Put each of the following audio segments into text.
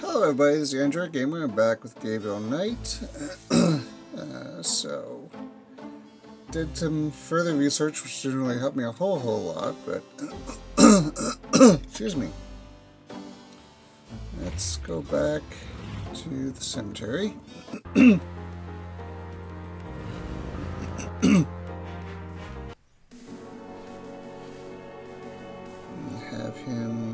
Hello everybody, this is Andrew Gamer. I'm back with Gabriel Knight. So, did some further research which didn't really help me a whole lot, but excuse me. Let's go back to the cemetery. Have him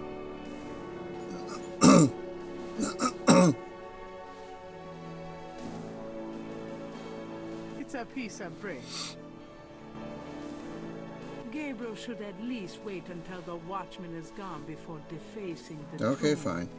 It's a piece of bread. Gabriel should at least wait until the watchman is gone before defacing the okay, tomb. fine.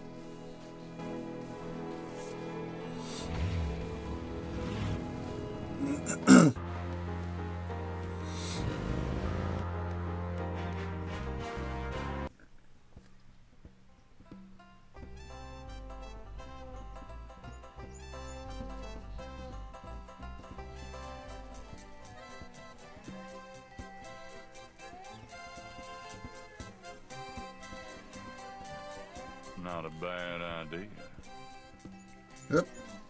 Not a bad idea. Yep.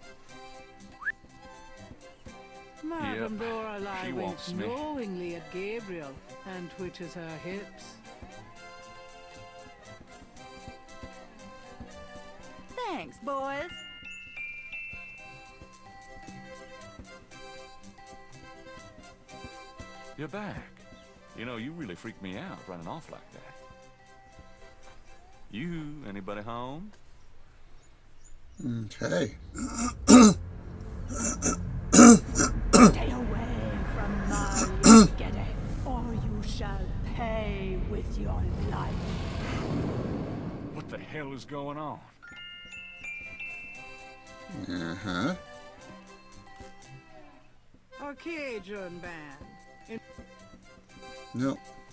Madame Yep, Lorelei she wants winks me. knowingly at Gabriel and twitches her hips. Thanks, boys. You're back. You know, you really freaked me out running off like that. Anybody home? Okay. Stay away from my Ligeti, or you shall pay with your life. What the hell is going on? Uh-huh. A Cajun band. Nope.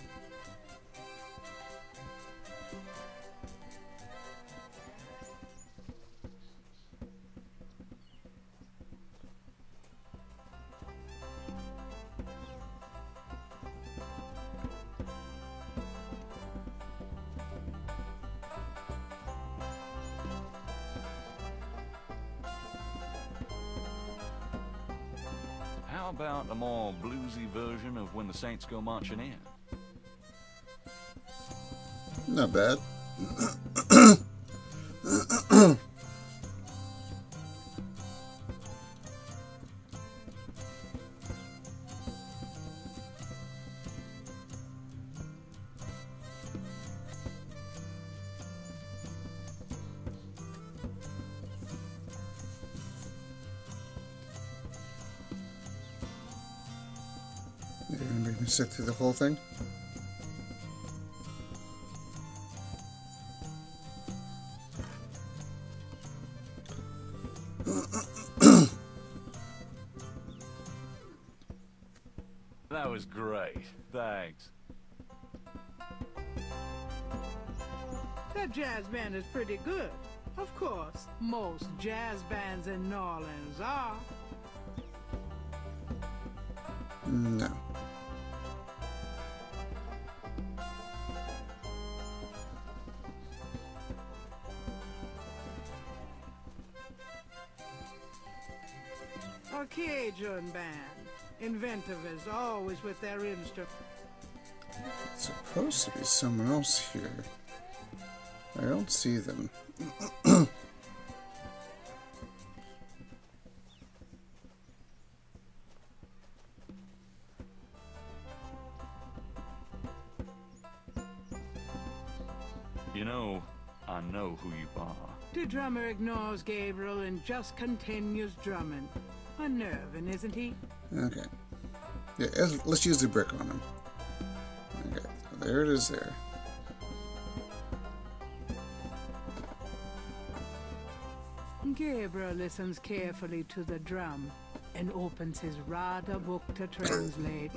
How about a more bluesy version of When the Saints Go Marching In? Not bad. You're gonna make me sit through the whole thing? That was great. Thanks. That jazz band is pretty good. Of course, most jazz bands in New Orleans are. No. A Cajun band. Inventive as always with their instrument. It's supposed to be someone else here. I don't see them. You know, I know who you are. The drummer ignores Gabriel and just continues drumming. Unnerving, isn't he? Okay. Yeah, let's use the brick on him. Okay, so there it is there. Gabriel listens carefully to the drum and opens his Rada book to translate.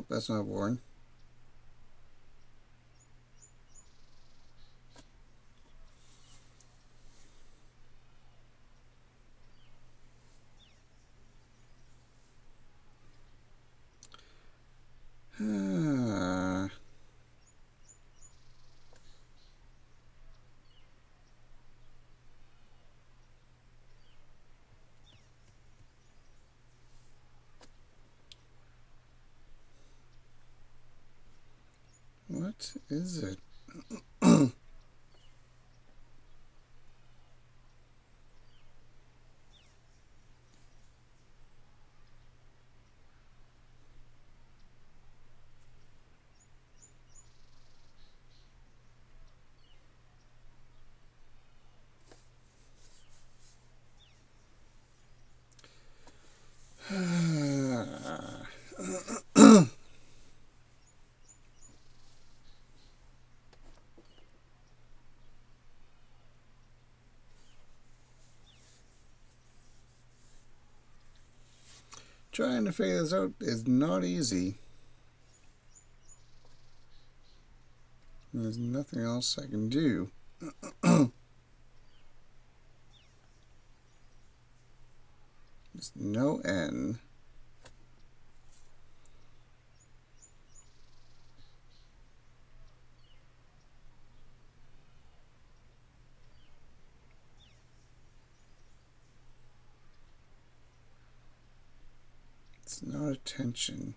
Nope, that's not Warren. What is it? Trying to figure this out is not easy. There's nothing else I can do. There's no N. It's not attention.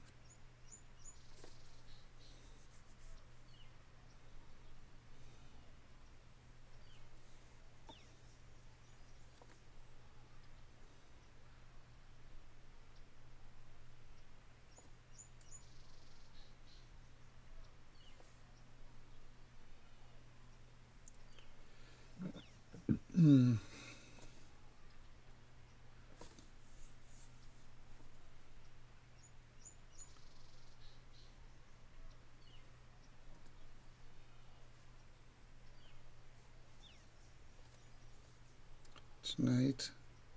Tonight,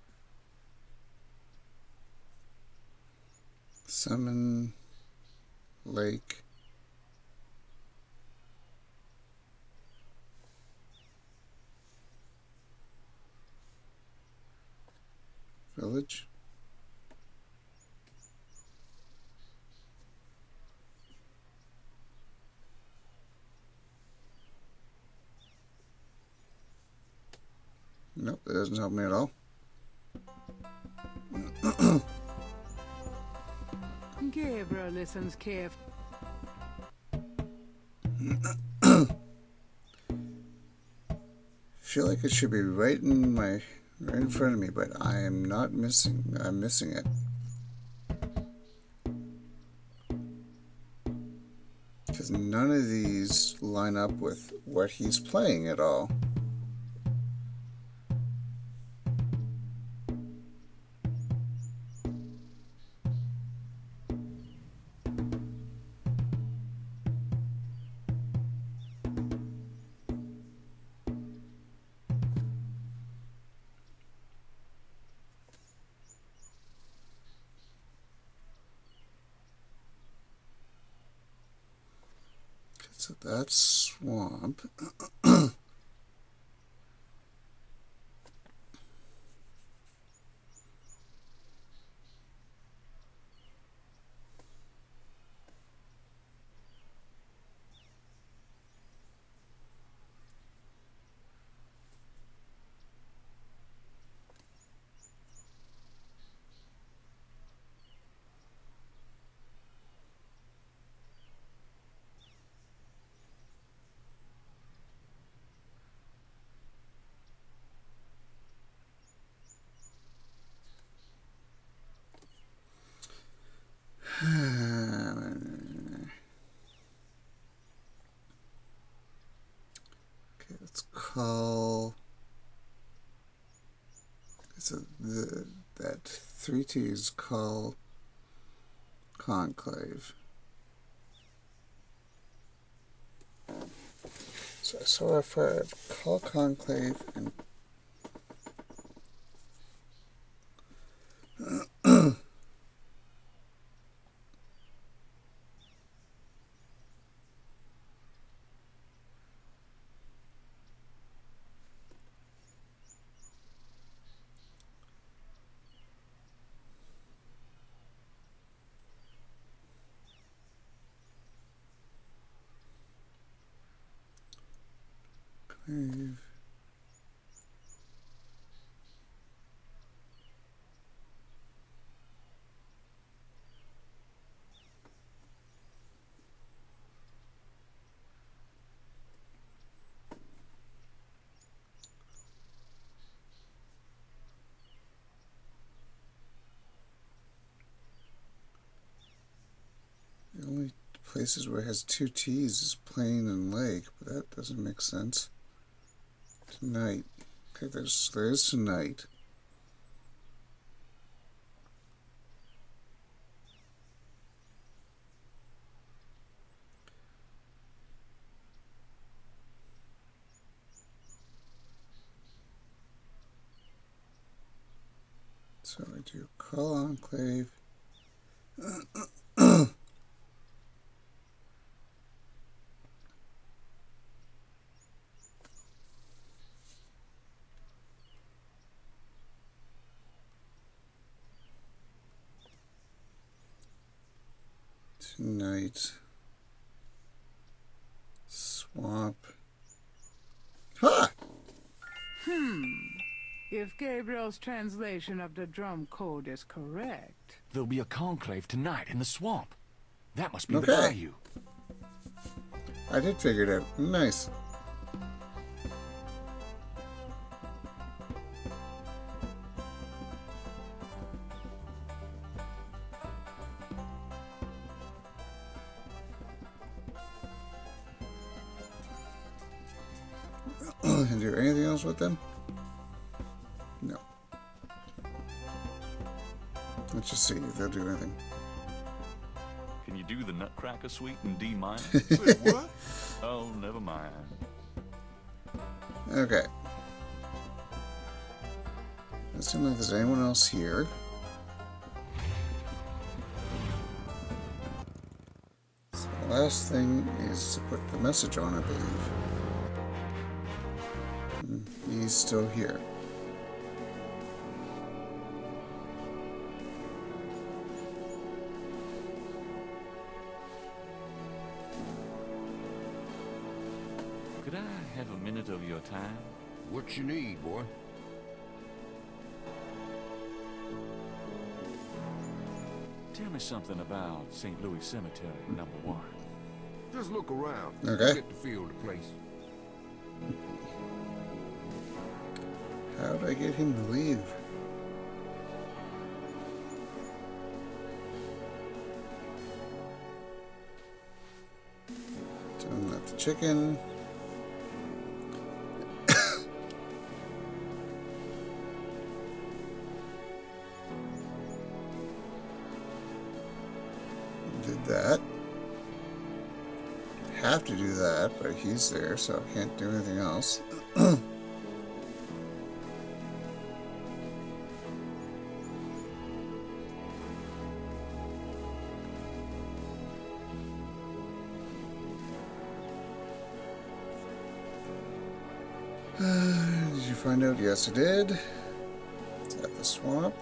summon lake. Village. Nope, that doesn't help me at all. Gabriel listens carefully. Feel like it should be right in front of me, but I am not missing. I'm missing it. Because none of these line up with what he's playing at all. So that's swamp. Okay, let's call. So that 3-2 is call conclave. So if I call conclave and Clave. The only places where it has two T's is plain and lake, but that doesn't make sense. Tonight. Okay, there is tonight. So I do call enclave. Tonight. Swamp. Ha! If Gabriel's translation of the drum code is correct. There'll be a conclave tonight in the swamp. That must be Okay. the bayou. I did figure it out. Nice. Can do anything else with them? No. Let's just see if they'll do anything. Can you do the Nutcracker Suite in D minor? Say what? Oh, never mind. Okay. Doesn't seem like there's anyone else here. So the last thing is to put the message on, I believe. He's still here. Could I have a minute of your time? What you need, boy? Tell me something about St. Louis Cemetery, #1. Just look around. Okay. You get the feel of the place. How do I get him to leave? Don't let the chicken. Did that. Have to do that, but he's there, so I can't do anything else. Did you find out? Yes, I did. It's at the swamp.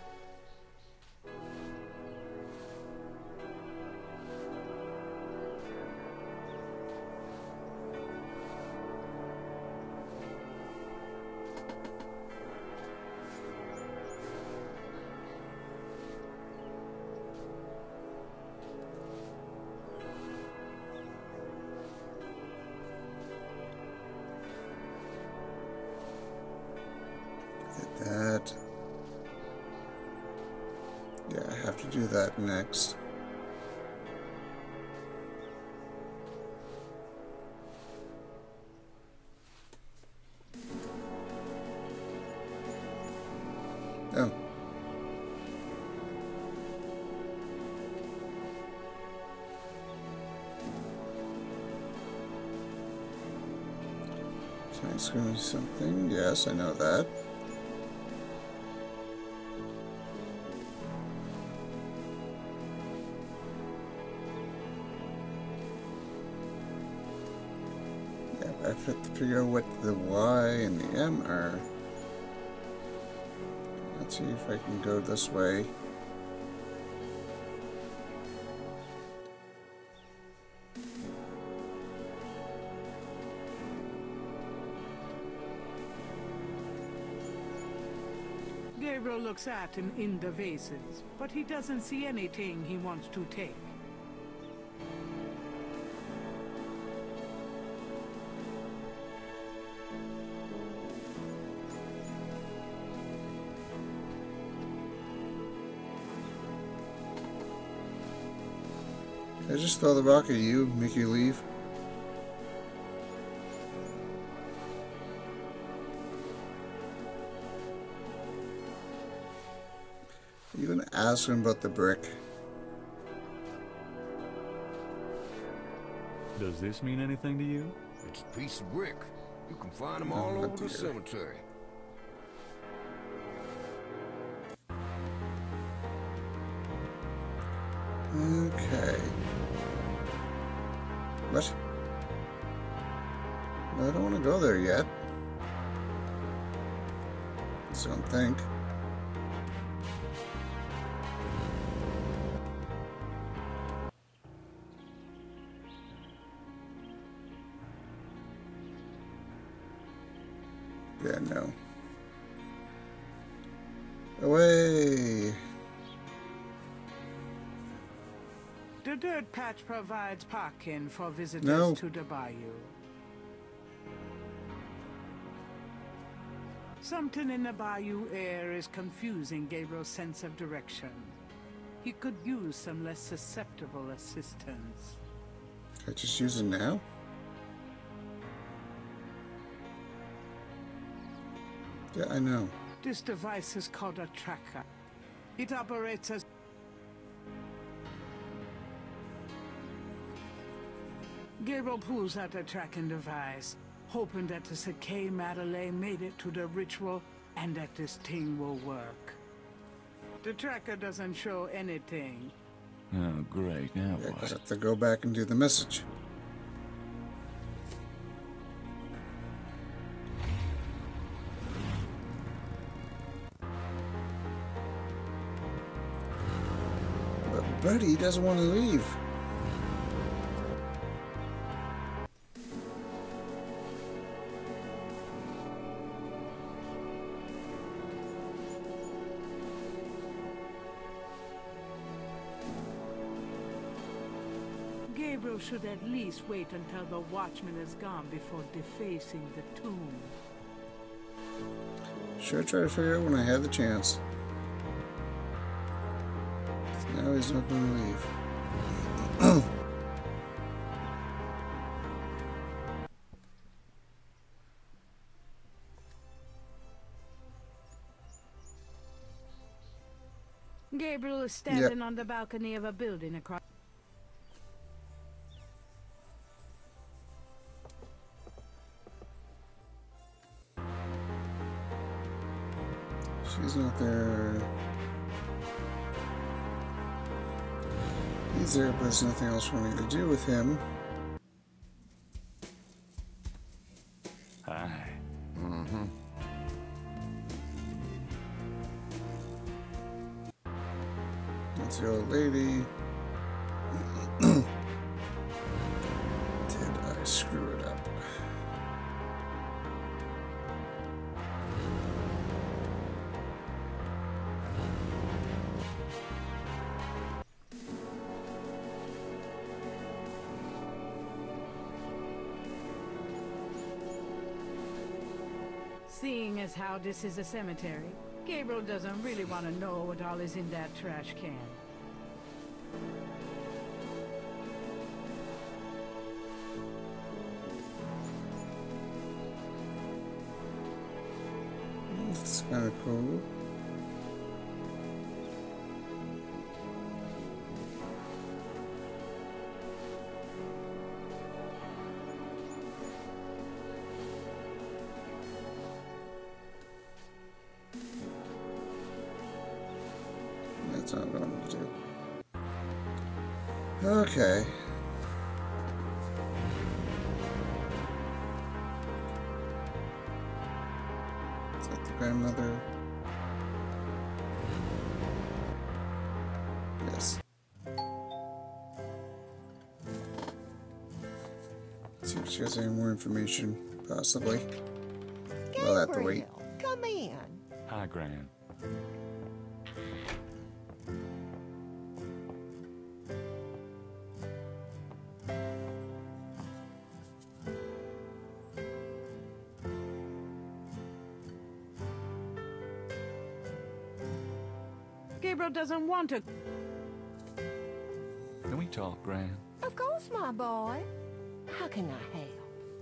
That. Yeah, I have to do that next. Oh. Tonight's gonna be something. Yes, I know that. I have to figure out what the Y and the M are. Let's see if I can go this way. looks at in the vases, but he doesn't see anything he wants to take. I just throw the rock at you, make you leave. Are you gonna ask him about the brick? Does this mean anything to you? It's a piece of brick. You can find them all Oh, over dear. the cemetery. Okay. What? No, I don't want to go there yet. I don't think. Yeah, no. Away! The dirt patch provides parking for visitors No. to the bayou. Something in the bayou air is confusing Gabriel's sense of direction. He could use some less susceptible assistance. Can I just use it now? Yeah, I know. This device is called a tracker. It operates as Gabriel pulls out the tracking device, hoping that the Sakay Madeleine made it to the ritual and that this thing will work. The tracker doesn't show anything. Oh, great. Now Yeah, 'cause I what? have to go back and do the message. But Buddy doesn't want to leave. Gabriel should at least wait until the watchman is gone before defacing the tomb. Should try to figure out when I had the chance. Now he's not going to leave. Gabriel is standing on the balcony of a building across. She's not there. He's there, but there's nothing else for me to do with him. Hi. Mm-hmm. That's the old lady. Did I screw it up? Seeing as how this is a cemetery, Gabriel doesn't really want to know what all is in that trash can. It's kind of cool. That's not what I'm going to do. Okay. Is that the grandmother? Yes. See if she has any more information, possibly. Well, I have to wait. Come in. Hi, Gran. Gabriel doesn't want to. Can we talk, Gran? Of course, my boy. How can I help?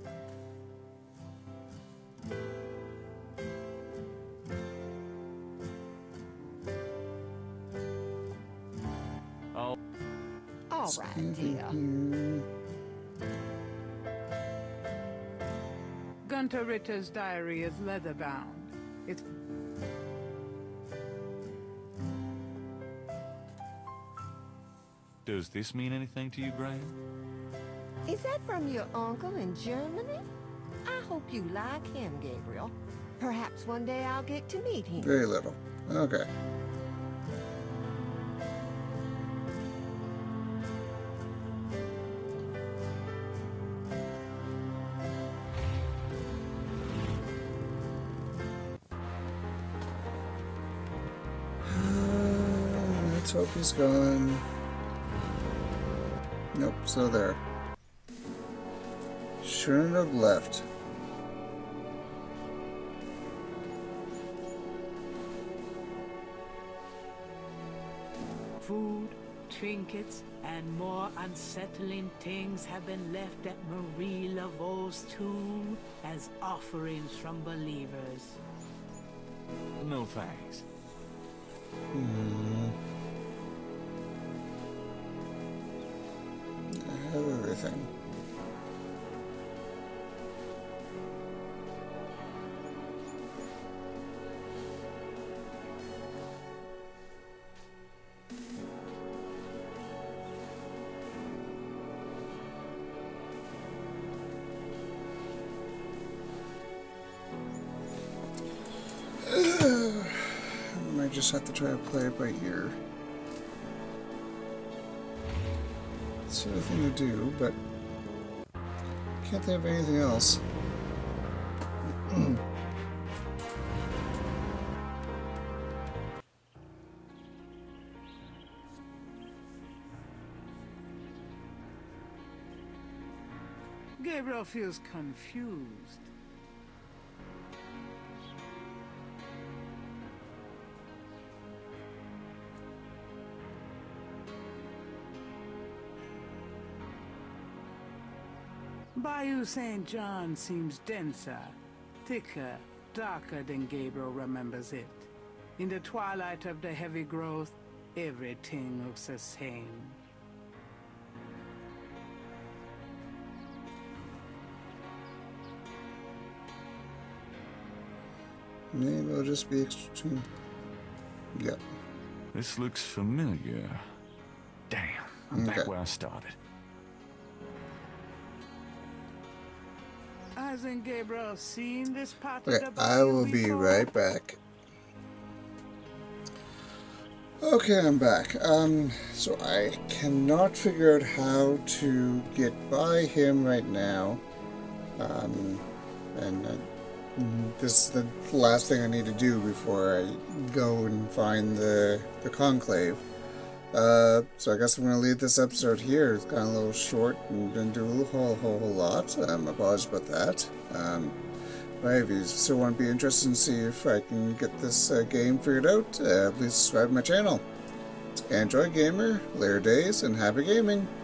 Oh. All right, dear. Gunter Ritter's diary is leather-bound. It's... Does this mean anything to you, Gran? Is that from your uncle in Germany? I hope you like him, Gabriel. Perhaps one day I'll get to meet him. Very little. Okay. Let's hope he's gone. Nope, still there. Shouldn't have left. Food, trinkets, and more unsettling things have been left at Marie Laveau's tomb as offerings from believers. No thanks. I have everything. I might just have to try to play it by ear. It's the other thing to do, but can't think of anything else. Gabriel feels confused. Bayou St. John seems denser, thicker, darker than Gabriel remembers it. In the twilight of the heavy growth, everything looks the same. Maybe it'll just be extreme. Yep. This looks familiar. Damn, I'm back where I started. Hasn't Gabriel seen this part Okay, of the I bayou will be before? right back. Okay, I'm back. So I cannot figure out how to get by him right now. This is the last thing I need to do before I go and find the conclave. So I guess I'm going to leave this episode here. It's gotten a little short and didn't do a whole lot. Apologies about that. But if you still want to be interested and see if I can get this game figured out, please subscribe to my channel. It's Android Gamer, later days, and happy gaming!